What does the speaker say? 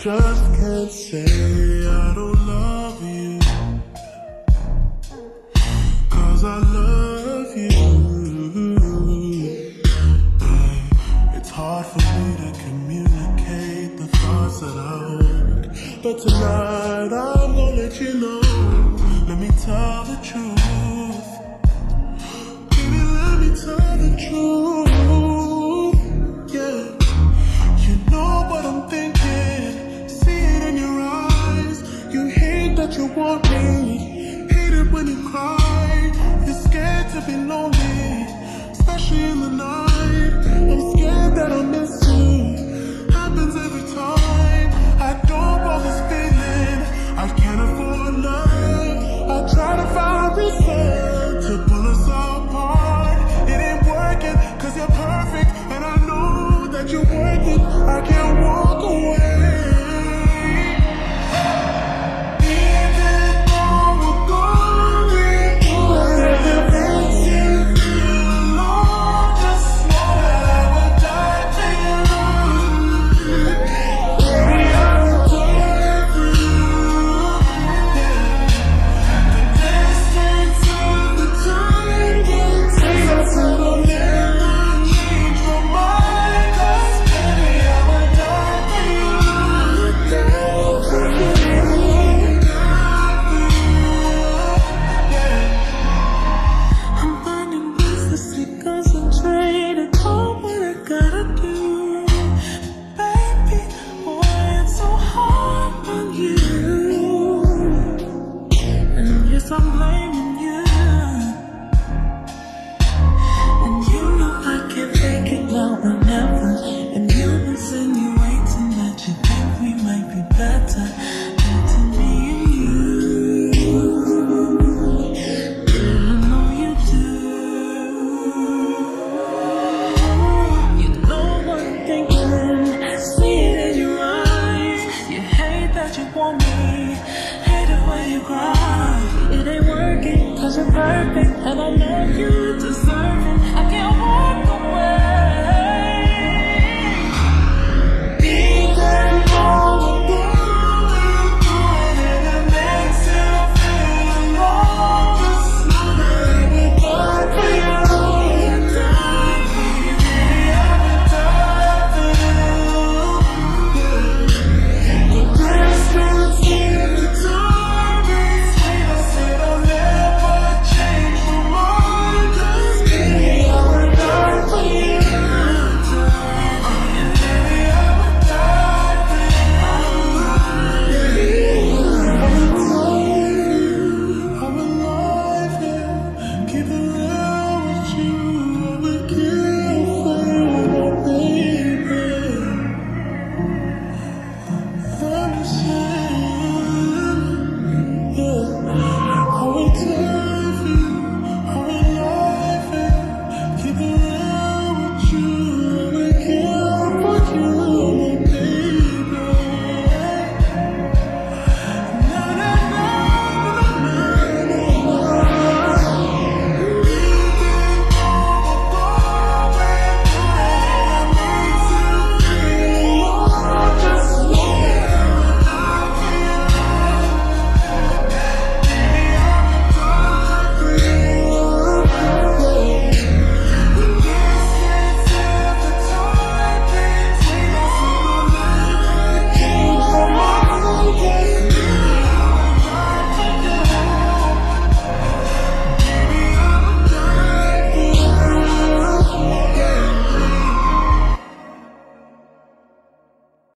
just can't say I don't love you, 'cause I love you. It's hard for me to communicate the thoughts that I hold, but tonight I'm gonna let you know. Let me tell the truth, baby, let me tell the truth. Yeah, you know what I'm thinking, see it in your eyes. You hate that you want me, hate it when you cry. You're scared to be lonely, especially in the night. I'm scared that I'll miss you, happens every time. I don't want this feeling, I can't afford love. I try to find reason to pull us apart. It ain't working, 'cause you're perfect, and I know that you're worth it. I can't walk away. I'm blaming you, and you know I can't take it now or never. And you're insinuating that you think we might be better, to me and you. I know you do. You know what I'm thinking, see it in your eyes. You hate that you want me, hate it when you cry. It ain't working, 'cause you're perfect, and I know you deserve it.